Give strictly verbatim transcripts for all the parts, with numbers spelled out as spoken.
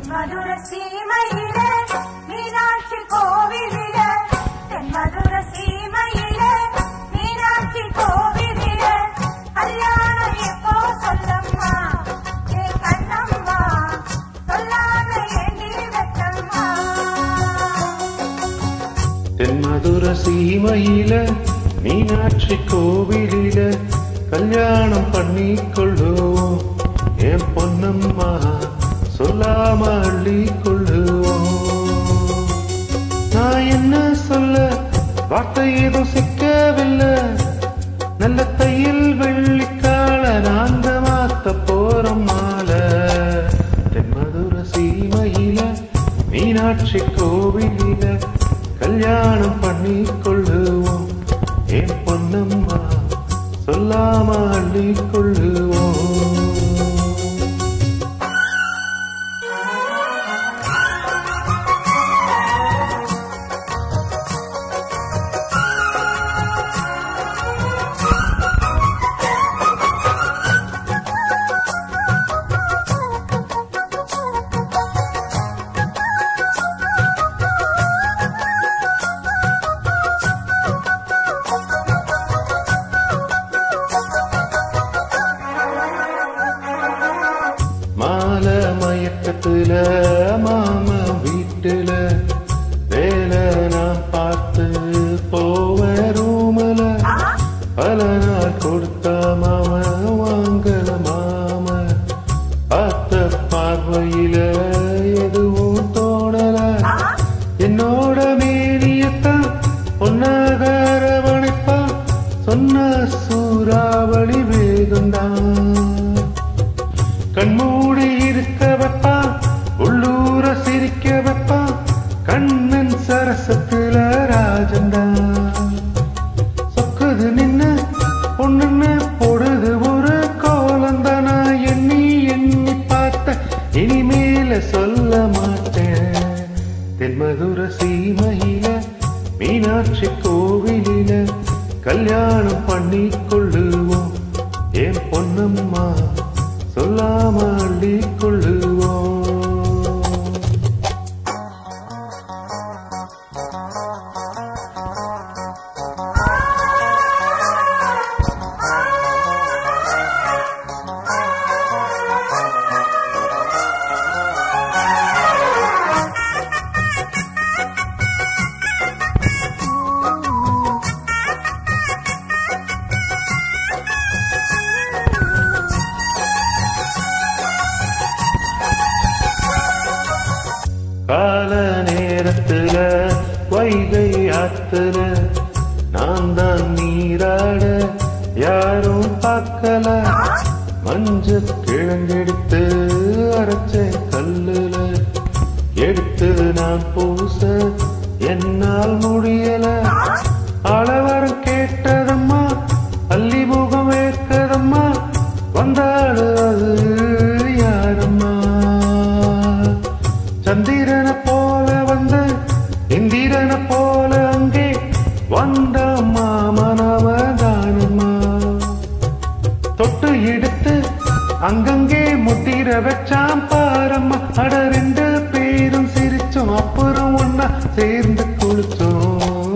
தென்மதுர சீமையில மீனாட்சி கோவிலில தென்மதுர சீமையில மீனாட்சி கோவிலில கல்யாணம் எப்போ சொல்லம்மா ஏ கண்ணம்மா சொல்லாம ஏண்டி வெச்சம்மா. தென்மதுர சீமையில மீனாட்சி கோவிலில கல்யாணம் பண்ணிக்கொள்ளுவோம் என் பொன்னம்மா சொல்லாம அள்ளி கொள்ளுவோம். நான் என்ன சொல்ல வார்த்தை ஏதும் சிக்கவில்லை, நல்ல தையில் வெள்ளிக்கால நாங்க மாத்த போறோம் மாலை. தென்மதுர சீமையில மீனாட்சி கோவிலில கல்யாணம் பண்ணிக்கொள்ளுவோம் என் பொன்னம்மா சொல்லாம அள்ளி கொள்ளுவோம். மாலை மயக்கத்துல மாமா வீட்டுல வேலை நான் பார்த்து போவேன் ரூமல. பல நாள் கொடுத்த மாம வாங்கல மாம பார்த்த பார்வையில எதுவும் தோணல. என்னோட மேனியத்தான் பொன்னாக அரவணைப்பா சொன்ன சூறாவளி வேகம்தான். கண்மூடி இருக்க வைப்பா உள்ளூர சிரிக்க வைப்பா கண்ணன் சரசத்துல ராஜன்தான். சொக்குது நின்னு பொண்ணுன்னு போடுது ஒரு கோலந்தானா எண்ணி எண்ணி பார்த்த இனிமேல சொல்ல மாட்டேன். தென்மதுர சீமையில மீனாட்சி கோவிலில கல்யாணம் பண்ணிக்கொள்ளுவோம் என் பொன்னம்மா சொல்லாம அள்ளி கொள்ளுவோம். கால நேரத்துல வைகை ஆத்துல நான் தான் நீராட யாரும் பார்க்கல. மஞ்ச கிழங்கெடுத்து அரைச்ச கல்லுல எடுத்து நான் பூச என்னால் முடியல. அளவரம் கேட்டதம்மா அள்ளி முகம் வேர்க்கதம்மா வந்தாடு அது யாரம்மா. சந்திரன போல வந்து இந்திரன போல அங்கே வந்த மாமனவ தானம்மா. தொட்டு எடுத்து அங்கங்கே முட்டிர வச்சாம் பாரம்மா. அட ரெண்டு பேரும் சிரிச்சோம் அப்புறம் ஒன்னா சேர்ந்து குளிச்சோம்.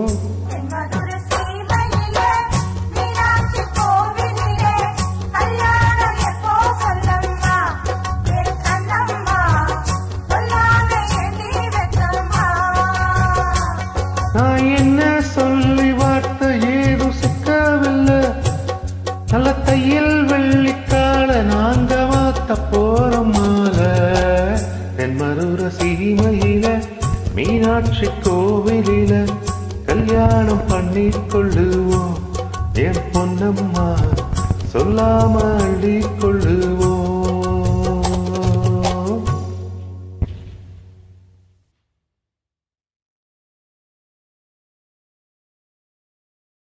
நான் என்ன சொல்லி வார்த்தை ஏதும் சிக்கவில்லை, நல்ல தையில் வெள்ளிக்கால நாங்க மாத்த போறோம் மாலை. தென்மதுர சீமையில மீனாட்சி கோவிலில கல்யாணம் பண்ணிக்கொள்ளுவோம் என் பொன்னம்மா சொல்லாம அள்ளி